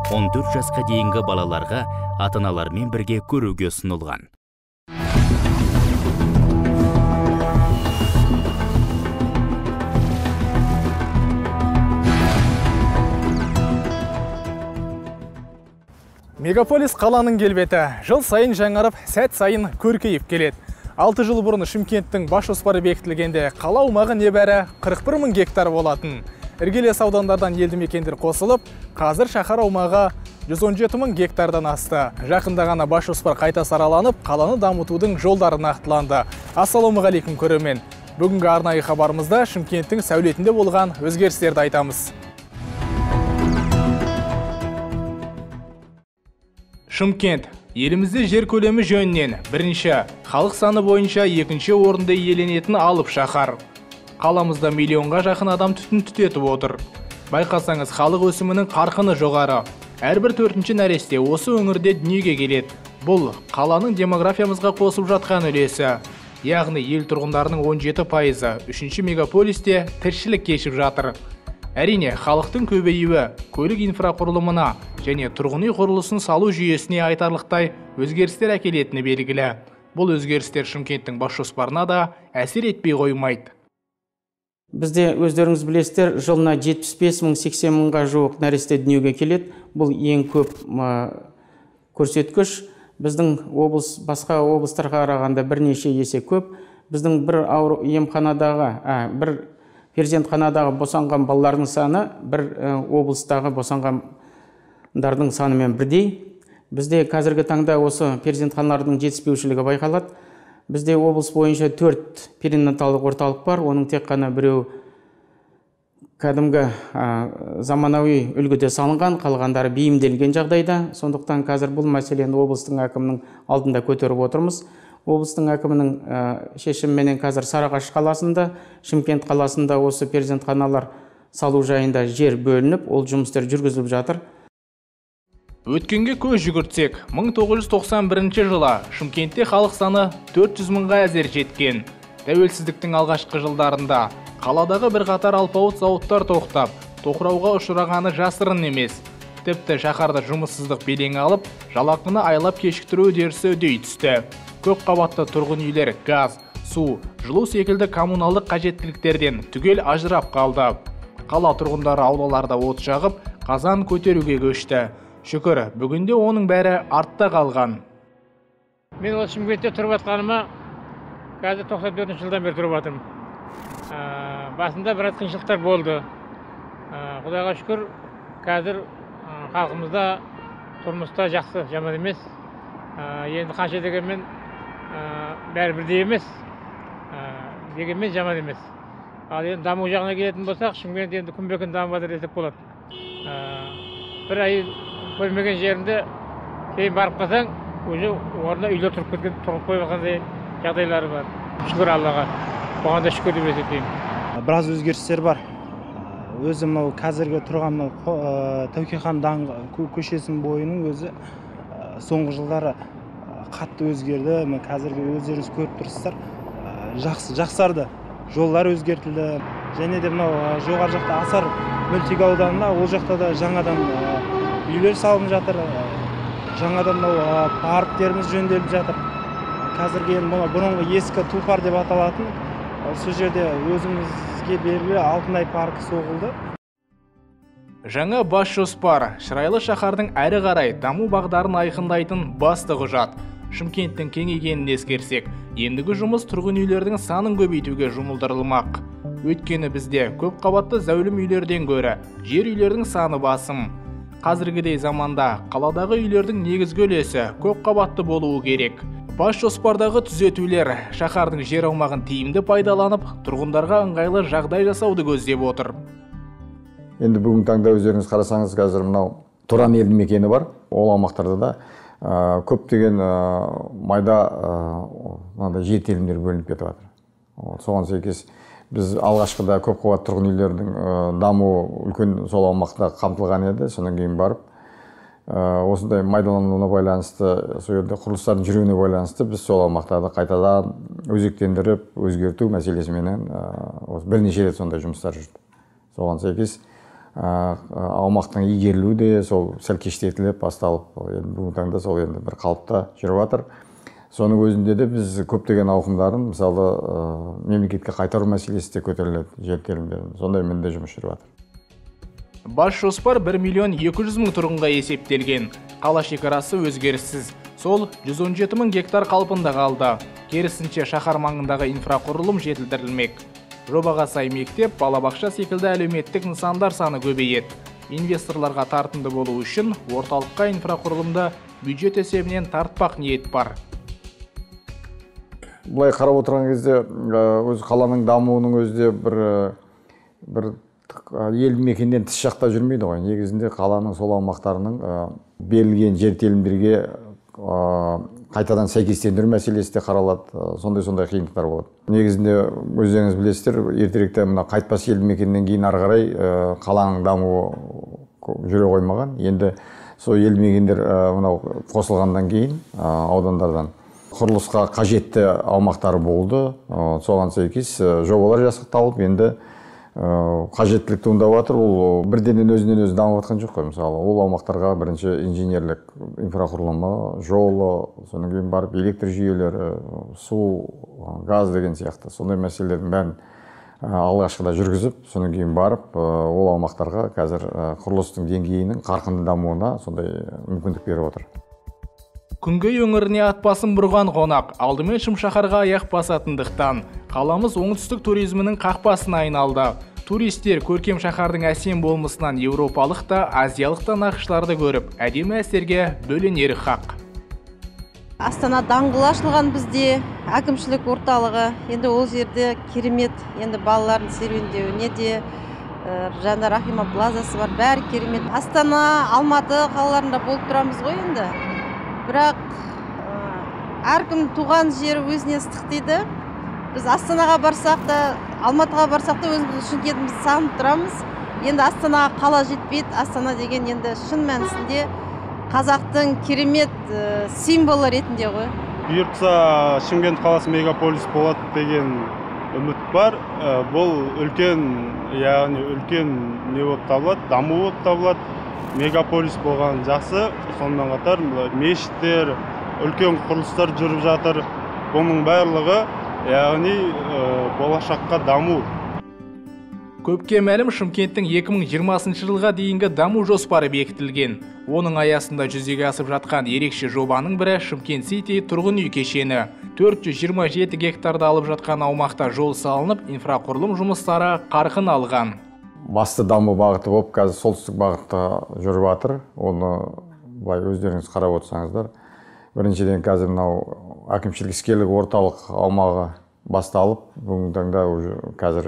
14 жасқа дейінгі балаларға ата-аналармен бірге көруге ұсынылған. Мегаполис қаланың келбеті. Жыл сайын жаңарып, сәт сайын көркейіп келеді. 6 жыл бұрын Шымкенттің бас жоспары бекітілгенде қала аумағы небәрі 41 мың гектар болатын. Іргелес аудандардан елді мекендер қосылып, қазір шаһар аумағы 117 мың гектардан асты. Жақында ғана бас жоспар қайта сараланып, қаланы дамытудың жолдары нақтыланды. Ассалаумағалейкум көрермен. Бүгінгі арнайы хабарымызда Шымкенттің сәулетінде болған өзгерістерді айтамыз. Шымкент елімізде жер көлемі жөнінен бірінші, халық саны бойынша екінші орынды иеленетін алып шаһар. Қаламызда миллионға жақын адам түтін түтетіп отыр. Байқасаңыз, халық өсімінің қарқыны жоғары. Әрбір 4-ші нәресте осы өңірде дүниеге келеді. Бұл қаланың демографиямызға қосып жатқан үлесі. Яғни ел тұрғындарының 17%, 3-ші мегаполисте тіршілік кешіп жатыр. Әрине, халықтың көбеюі көлік инфрақұрылымына және тұрғын үй құрылысын салу жүйесіне айтарлықтай өзгерістер әкелетіні белгілі. Бұл өзгерістер Шымкенттің бас жоспарына да әсер етпей қоймайды. Бізде өздеріңіз білесіздер, жылына 75 мың 80 мыңға жуық нәресте дүниеге келеді. Бұл ең көп көрсеткіш. Біздің облыс басқа облыстарға қарағанда бірнеше есе көп. Біздің бір перзентханадағы босанған балалардың саны бір облыстағы босанғандардың санымен бірдей. Бізде қазіргі таңда осы перзентханалардың жетіспеушілігі байқалады. Бізде облыс бойынша 4 перинаталдық орталық бар. Оның тек қана біреу кәдімгі заманауи үлгіде салынған, қалғандары бейімделген жағдайда. Сондықтан қазір бұл мәселені облыстың әкімінің алдында көтеріп отырмыз. Облыстың әкімінің шешіміменен қазір Сарыағаш қаласында, Шымкент қаласында осы перзентханалар салу жайында жер бөлініп, ол жұмыстар жүргізіліп жатыр. Өткенге көз жүгіртсек, 1991 жылы Шымкентте халық саны 400 мыңға әзер жеткен. Тәуелсіздіктің алғашқы жылдарында қаладағы бір қатар алпауыт зауыттар тоқтап, тоқырауға ұшырағаны жасырын емес. Тіпті шаһарда жұмыссыздық белең алып, жалақыны айлап кешіктіру үдерісі үдей түсті. Көп қабатты тұрғын үйлер газ, су, жылу секілді коммуналдық қажеттіліктерден түгел ажырап қалды. Қала тұрғындары аулаларда от жағып, қазан көтеруге көшті. Шүкір, бүгінде оның бәрі артта қалған. Мен ол Шымкентте тұрып атқаныма қазір 94 жылдан бері тұрып атырмын. Басында біраз қиыншылықтар болды. Құдайға шүкір, қазір халқымызда тұрмыста жақсы, жаман емес. Енді қанша дегенмен бәрі бірдей емес, дегенмен жаман емес. Ал енді даму жағына келетін болсақ, Шымкент енді күнбе-күн дамып жатыр десек болады. Бір ай көрмеген жерінде кейін барып қалсаң, уже орнына үйлер тұрып қойғандай жағдайлары бар. Шүкір Аллаға, бұған да шүкір деп есептеймін. Біраз өзгерістер бар. Өзі мынау қазіргі тұрған Тәуке хан көшесінің бойының өзі соңғы жылдары қатты өзгерді. Қазіргі өздеріңіз көріп тұрсыздар, жақсарды. Жолдар өзгертілді. Және де мынау жоғары жақта Асар мөлтек ауданында, ол жақта да жаңадан үйлер салынып жатыр. Жаңадан мынау парктеріміз жөнделіп жатыр. Қазіргі бұрынғы ескі тұлпар деп аталатын, сол жерде өзімізге белгілі Алтынай паркі соғылды. Жаңа бас жоспар шырайлы шаһардың әрі қарай даму бағдарын айқындайтын басты құжат. Шымкенттің кеңейгенін ескерсек, ендігі жұмыс тұрғын үйлердің санын көбейтуге жұмылдырылмақ. Өйткені бізде көп қабатты зәулім үйлерден гөрі жер үйлердің саны басым. Қазіргідей заманда қаладағы үйлердің негізгі үлесі көп қабатты болуы керек. Бас жоспардағы түзетулер шаһардың жер аумағын тиімді пайдаланып, тұрғындарға ыңғайлы жағдай жасауды көздеп отыр. Енді бүгін таңда өздеріңіз қарасаңыз, қазір мынау Тұран елді мекені бар. Ол аумақтарда да көптеген майда жер телімдер бөлініп кетіп жатыр. Соған сәйкес біз алғашқыда көп қабатты тұрғын үйлердің дамуы үлкен сол аумақта қамтылған еді. Содан кейін барып осындай майдалануына байланысты, сол жерде құрылыстардың жүруіне байланысты біз сол аумақтарды қайтадан өзектендіріп, өзгерту мәселесіменен бірнеше рет сондай жұмыстар жүрді. Соған сәйкес аумақтың игерілуі де сол сәл кештетіліп басталып, бүгінгі таңда сол енді бір қалыпта жүріп жатыр. Соның өзінде де біз көптеген ауқымдарын, мысалы, мемлекетке қайтару мәселесі де көтеріледі, жер телімдерін. Сондаймен де жұмыс жүріп жатыр. Бас жоспар 1.200.000 тұрғынға есептелген. Қала шекарасы өзгеріссіз. Сол 117.000 гектар қалпында қалды. Керісінше шаһар маңындағы инфрақұрылым жетілдірілмек. Жобаға сай мектеп, балабақша секілді әлеуметтік нысандар саны көбейеді. Инвесторларға тартымды болу үшін орталыққа инфрақұрылымды бюджет есебінен тартпақ ниет бар. Бұлай қарап отырған кезде, өз қаланың дамуының өзде бір елді мекенден тыс жақта жүрмейді ғой. Негізінде қаланың сол аумақтарының берілген жер телімдерге қайтадан сәйкестендіру мәселесі де қаралады. Сондай қиындықтар болады. Негізінде өздеріңіз білесіздер, ертеректе мына қайтпас елді мекеннен кейін ары қарай қаланың дамуы жүре қоймаған. Енді сол елді мекендер мынау қосылғаннан кейін аудандардан құрылысқа қажетті аумақтары болды. Соған сәйкес жобалар жасақталып, енді қажеттілік туындап жатыр. Ол бірден өзінен өзі дамып жатқан жоқ қой. Мысалы, ол аумақтарға бірінші инженерлік инфрақұрылымы, жолы, содан кейін барып электр жүйелері, су, газ деген сияқты сондай мәселелердің бәрін алғашқыда жүргізіп, содан кейін барып ол аумақтарға қазір құрылыстың деңгейінің қарқынды дамуына сондай мүмкіндік беріп отыр. Күнгей өңіріне ат басын бұрған қонақ алдымен Шымшаһарға аяқ басатындықтан қаламыз оңтүстік туризмінің қақпасына айналды. Туристер көркем шаһардың әсем болмысынан еуропалық та, азиялық та нақыштарды көріп, әдемі әсерге бөленері хақ. Астана даңғылы ашылған бізде, әкімшілік орталығы. Енді ол жерде керемет, енді балалардың серуендеуіне де, жаңа Рахима плазасы бар, бәрі керемет. Астана, Алматы қалаларында болып тұрамыз ғой енді. Бірақ әркім туған жері өзіне ыстық дейді. Біз Астанаға барсақ та, Алматыға барсақ та өзіміздің Шымкентімізді сағынып тұрамыз. Енді Астанаға қала жетпейді. Астана деген енді шын мәнісінде қазақтың керемет символы ретінде ғой. Бұйыртса Шымкент қаласы мегаполис болады деген үміт бар. Бұл үлкен не болып табылады, даму болып табылады. Мегаполис болған жақсы, сонымен қатар мешіттер, үлкен құрылыстар жүріп жатыр. Бұның барлығы, болашаққа даму. Көпке мәлім Шымкенттің 2020 жылға дейінгі даму жоспары бекітілген. Оның аясында жүзеге асып жатқан ерекше жобаның бірі Шымкент Сити тұрғын үй кешені. 427 гектарды алып жатқан аумақта жол салынып, инфрақұрылым жұмыстары қарқын алған. Басты даму бағыты болып, қазір солтүстік бағытта жүріп жатыр. Оны былай өздеріңіз қарап отырсаңыздар. Біріншіден қазір мынау әкімшілік іскерлік орталық аумағы басталып, бүгінгі таңда қазір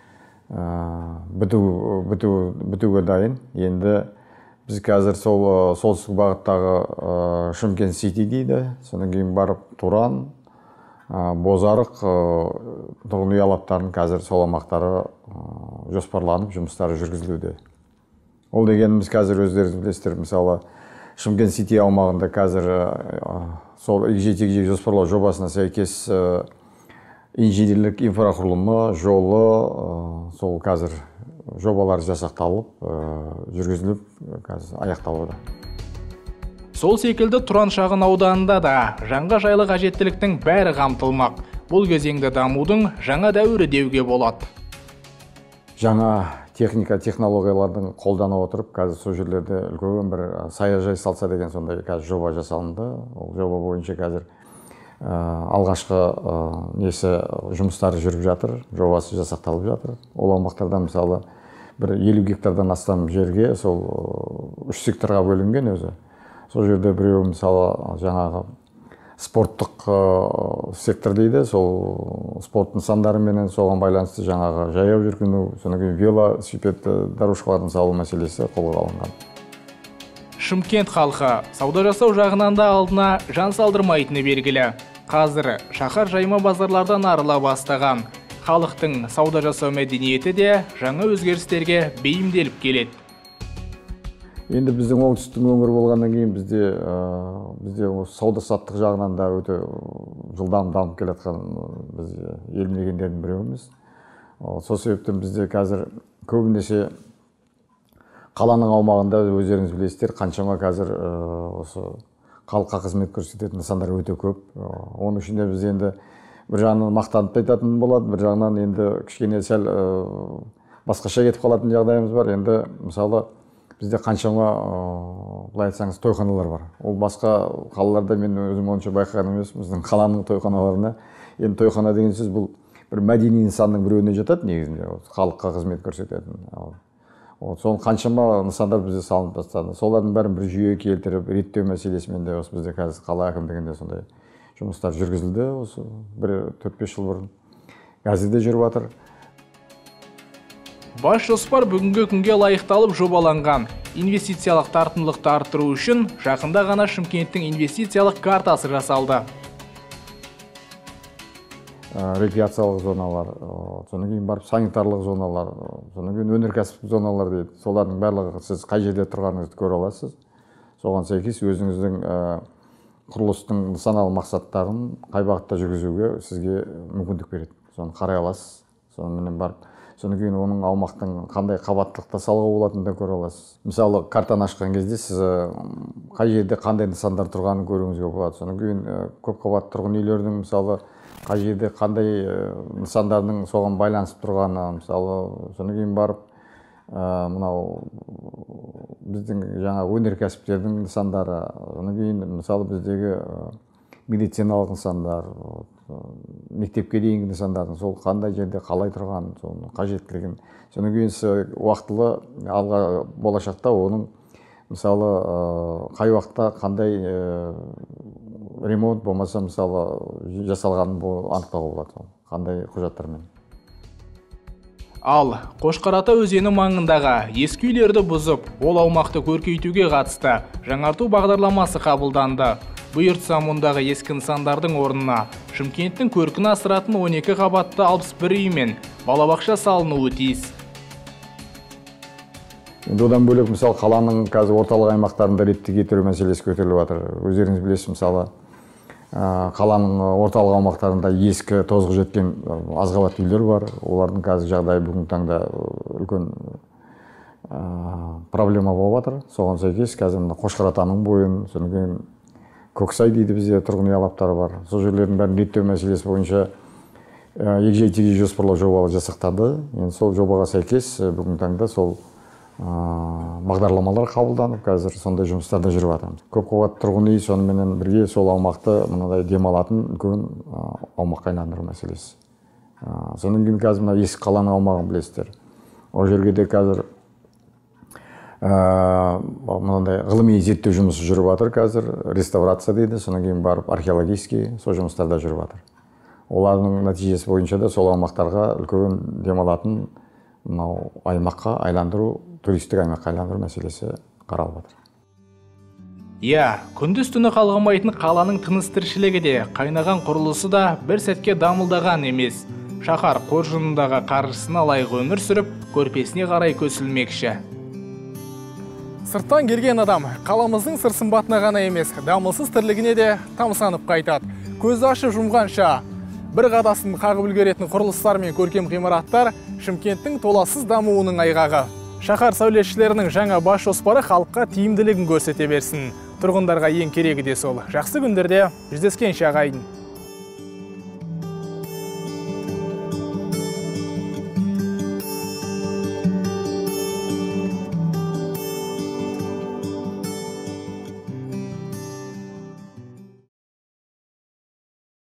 бітуге дайын. Енді біз қазір сол солтүстік бағыттағы Шымкент Сити дейді. Содан кейін барып Туран, Бозарық тұрғын үй алаптарын қазір сол аумақтары жоспарланып, жұмыстары жүргізілуде. Ол дегеніміз қазір өздеріңіз білесіздер, мысалы Шымкент Сити аумағында қазір сол егжей-тегжей жоспарлау жобасына сәйкес инженерлік инфрақұрылымы, жолы, сол қазір жобалар жасақталып, жүргізіліп, қазір аяқталуда. Сол секілді Тұран шағын ауданында да жаңға жайлы қажеттіліктің бәрі қамтылмақ. Бұл кезеңді дамудың жаңа дәуірі деуге болады. Жаңа техника, технологиялардың қолдана отырып, қазір сол жерлерде үлкен бір саяжай салса деген сондай қазір жоба жасалынды. Ол жоба бойынша қазір алғашқы жұмыстары жүріп жатыр, жобасы жасақталып жатыр. Ол аумақтардан мысалы бір 50 гектардан астам жерге сол 3 секторға бөлінген өзі. Сол жерде біреу мысалы жаңағы спорттық сектор дейді, сол спорт нысандары менен соған байланысты жаңағы жаяу жүргіну, содан кейін велосипед дорожкаларын салу мәселесі қолға алынған. Шымкент халқы сауда жасау жағынан да алдына жан салдырмайтыны белгілі. Қазір шаһар жайма базарлардан арыла бастаған. Халықтың сауда жасау мәдениеті де жаңа өзгерістерге бейімделіп келеді. Енді біздің оңтүстік өңір болғаннан кейін бізде сауда саттық жағынан да өте жылдам дамып келе жатқан біз елді мекендердің біреуіміз. Сол себептен бізде қазір көбінесе қаланың аумағында өздеріңіз білесіздер, қаншама қазір осы халыққа қызмет көрсететін нысандар өте көп. Оның ішінде біз енді бір жағынан мақтанып айтатын болады, бір жағынан енді кішкене сәл басқаша кетіп қалатын жағдайымыз бар. Енді мысалы бізде қаншама былай айтсаңыз тойханалар бар. Ол басқа қалаларда мен өзім онша байқаған емес, біздің қаланың тойханаларына. Енді тойхана деген сөз бұл бір мәдени нысанның біреуіне жатады негізінде, халыққа қызмет көрсететін. Соның қаншама нысандар бізде салынып тастады. Солардың бәрін бір жүйе келтіріп, реттеу мәселесімен де осы бізде қазір қала әкімдігінде сондай жұмыстар жүргізілді. Осы бір 4-5 жыл бұрын қазір де жүріп жатыр. Бас жоспар бүгінгі күнге лайықталып жобаланған. Инвестициялық тартымдылықты арттыру үшін жақында ғана Шымкенттің инвестициялық картасы жасалды. Рекреациялық зоналар, содан кейін барып санитарлық зоналар, содан кейін өнеркәсіптік зоналар дейді. Солардың барлығы сіз қай жерде тұрғаныңызды көре аласыз. Соған сәйкес өзіңіздің құрылыстың нысаналы мақсаттарын қай бағытта жүргізуге сізге мүмкіндік береді. Соны қарай аласыз. Сонымен барып, содан кейін оның аумақтың қандай қабаттылықта салуға болатынын да көре аласыз. Мысалы, картаны ашқан кезде сіз қай жерде қандай нысандар тұрғанын көруіңізге болады. Содан кейін көп қабатты тұрғын үйлердің мысалы қай жерде қандай нысандардың соған байланысып тұрғаны, мысалы, содан кейін барып мынау біздің жаңа өнеркәсіптердің нысандары, содан кейін мысалы біздегі медициналық нысандар, мектепке дейінгі нысандардың сол қандай жерде қалай тұрғанын, соның қажеттілігін, содан кейін уақытылы алға болашақта оның мысалы қай уақытта қандай ремонт болмаса мысалы жасалғанын анықтауға болады, қандай құжаттармен. Ал Қошқарата өзені маңындағы ескі үйлерді бұзып, ол аумақты көркейтуге қатысты жаңарту бағдарламасы қабылданды. Бұйыртса мұндағы ескі нысандардың орнына Шымкенттің көркін асыратын 12 қабатты 61 үй мен балабақша салынуы тиіс. Енді одан бөлек мысалы қаланың қазір орталық аймақтарында ретті кетіру мәселесі көтеріліп жатыр. Өздеріңіз білесіз, мысалы қаланың орталық аумақтарында ескі тозығы жеткен аз қабатты үйлер бар. Олардың қазір жағдайы бүгінгі таңда үлкен проблема болып жатыр. Соған сәйкес қазір Қошқаратаның бойын, содан кейін Көксай дейді бізде тұрғын үй алаптары бар. Сол жерлердің бәрін реттеу мәселесі бойынша егжей-тегжей жоспарлау жобалы жасақтады. Енді сол жобаға сәйкес бүгінгі таңда сол бағдарламалар қабылданып, қазір сондай жұмыстарда жүріп жатырмыз. Көп қабатты тұрғын үй сонымен бірге сол аумақты мынадай демалатын үлкен аумаққа айналдыру мәселесі. Содан кейін қазір мына ескі қаланың аумағын білесіздер. Ол жерге де қазір мынандай ғылыми зерттеу жұмысы жүріп жатыр, қазір реставрация дейді, содан кейін барып археологический сол жұмыстарда жүріп жатыр. Олардың нәтижесі бойынша да сол аумақтарға үлкен демалатын мынау аймаққа айландыру, туристік аймаққа айландыру мәселесі қаралып жатыр. Күндіз түні қалғымайтын қаланың тыныс тіршілігі де, қайнаған құрылысы да бір сәтке дамылдаған емес. Шаһар қоржынындағы қаржысына лайық өмір сүріп, көрпесіне қарай көсілмекші. Сырттан келген адам қаламыздың сыр-сымбатына ғана емес, дамылсыз тірлігіне де тамсанып қайтады. Көзді ашып жұмғанша бір қадасын қағып үлгеретін құрылыстар мен көркем ғимараттар Шымкенттің толассыз дамуының айғағы. Шаһар сәулетшілерінің жаңа бас жоспары халыққа тиімділігін көрсете берсін. Тұрғындарға ең керегі де сол. Жақсы күндерде жүздескенше ағайын.